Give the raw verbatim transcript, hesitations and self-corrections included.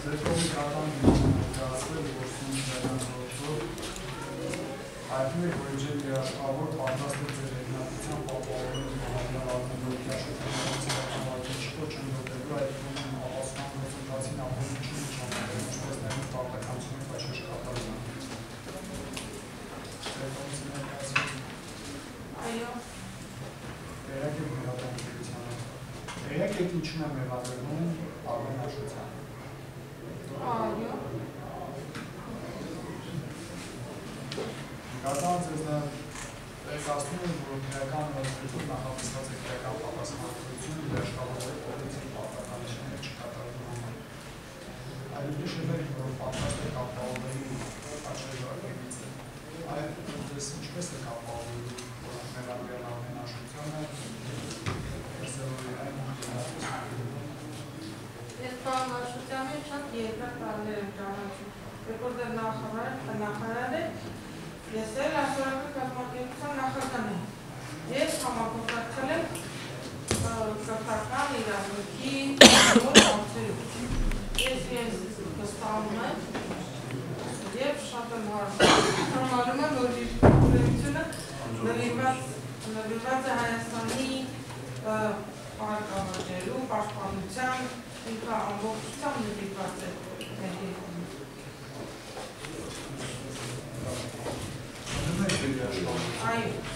Ձերկովի կատան ներկայացվել գործում վերանորոգով հայտնի է, որ ջեր երաշխավոր պատրաստ է ձեր հեղինակության պապավորելու մահապնալ ակնորոգի աշխատանքացիական վայրիչի կոչն դոտելու այդ կողմն ապասման գործընթացին ապօրինչին իջանալու ինչպես նաև պարտականությունի պաչաշ կատարման։ Ձերկովից ներկայացվել։ Այո։ Տեղյակ եք մեղադրանքերությանը։ Տեղյակ եք ինչն է մեղադրվում ակնաշությանը։ Այո։ Կատան ձեզ տեղեկացնում եմ, որ քրեական օրենքով նախատեսված է քրեական պատասխանատվություն երաշխավորների կողմից պարտականությունների չկատարելու համար։ Այլևս շեշտել եմ, որ պատրաստ եք ապահովելու աչքերից է։ Այդ դες ինչպես եք ապահովելու մեղադրյալ ամենաշությանը Ես պարոնաշությանը շատ երկար տարիներ եմ ճանաչում, երբ որ դեռ նախարար է, ես էլ ասորակի կազմակերպության նախագահն եմ։ Ես համագործակցել եմ կրթական իրավունքի հարցերում։ Ես իրենց վստահում եմ և շատ եմ հարմարում եմ, որ իր ուրեմությունը նվիրված է Հայաստանի պարկավաճելու, պաշտպանության, ինքը ամբողջությամբ նվիրված է մեր երկրում։ Այո։